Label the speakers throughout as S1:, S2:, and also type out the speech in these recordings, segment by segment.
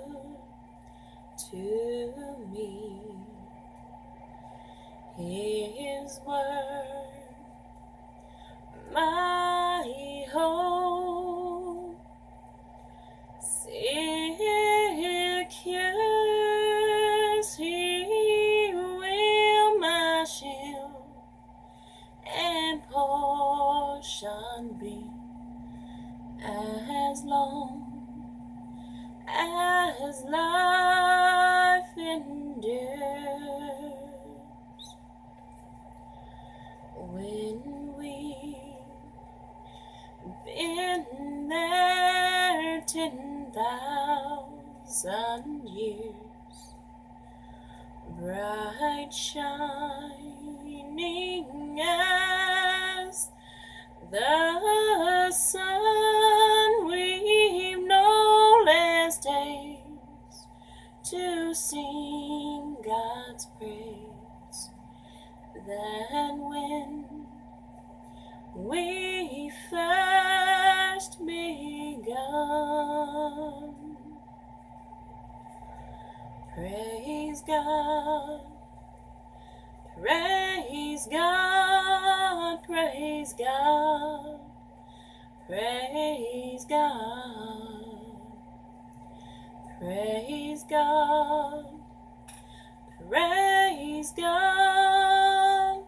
S1: to me. His word, my hope, secures. He will my shield and portion be, as long as life endures. When we've been there 10,000 years, bright shining as the sun, we've no less days to sing God's praise than when we first begun. Praise God, praise God, praise God, praise God, praise God, praise God,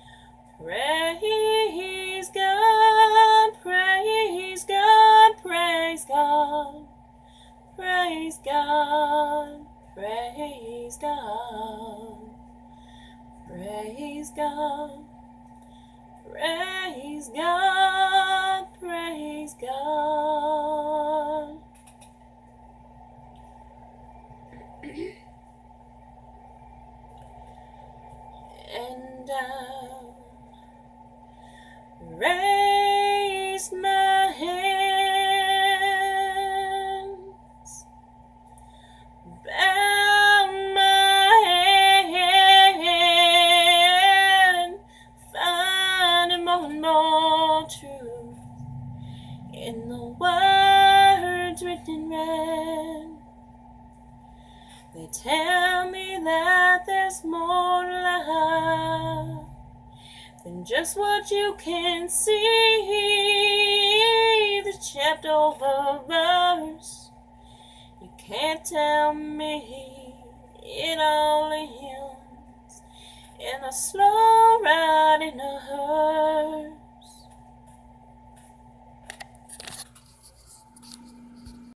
S1: praise God, praise God, praise God, praise God, praise God, praise God, praise God, praise God. And I'll raise my hands, bow my head, finding more and more truth in the words written red. They tell me that there's more to life than just what you can see. The chapter over verse, you can't tell me it all ends in a slow ride in a hurry.